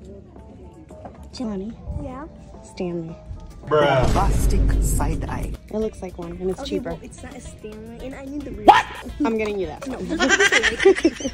Johnny. Yeah. Stanley. Bruh. Plastic side eye. It looks like one, and it's cheaper. Well, it's not a Stanley, and I need the real. What? I'm getting you that. No, just